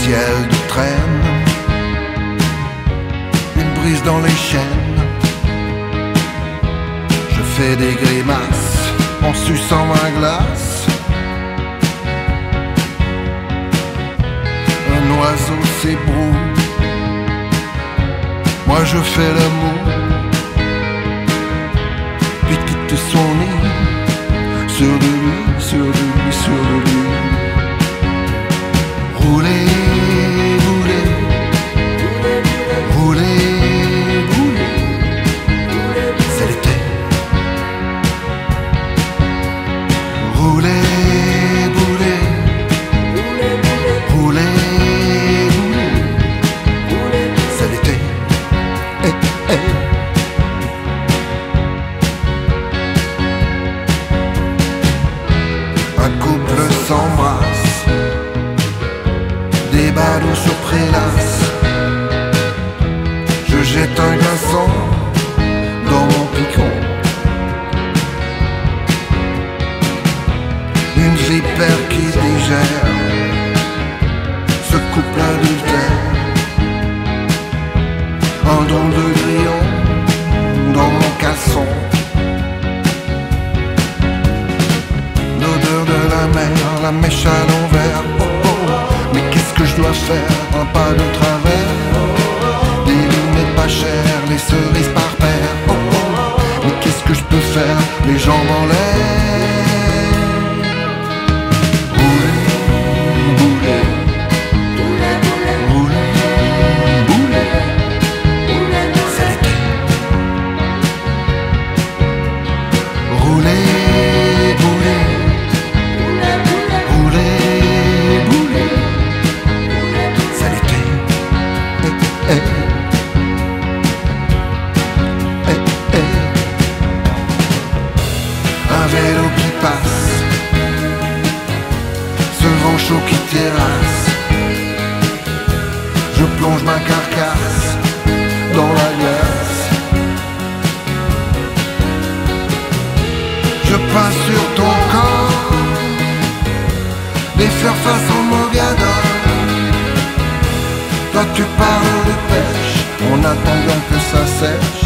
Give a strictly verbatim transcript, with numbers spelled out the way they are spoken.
ciel de traîne, une brise dans les chaînes. Je fais des grimaces en suçant ma glace. Un oiseau s'ébroue, moi je fais l'amour, puis quitte son nid sur de lui, sur de lui, sur de lui. Roulez, roulez, roulez, roulez, c'est l'été. Roulez, roulez, roulez, roulez, c'est l'été. Eh, eh. Un couple s'embrasse, des badauds sur prélasse. Je jette un glaçon dans mon picon. Une vipère qui digère ce couple adultère. Un drôle de grillon dans mon caleçon. L'odeur de la mer, la mèche à l'envers. Oh, oh. Mais qu'est-ce que je dois faire? Un pas de travers, des lunettes pas chères, les cerises par paire. Oh, oh. Mais qu'est-ce que je peux faire? Les jambes en l'air. Un vélo qui passe, ce vent chaud qui terrasse. Je plonge ma carcasse dans la glace. Je passe sur ton corps, des fleurs façon Mogador. Toi tu parles de pêche, on attend bien que ça sèche.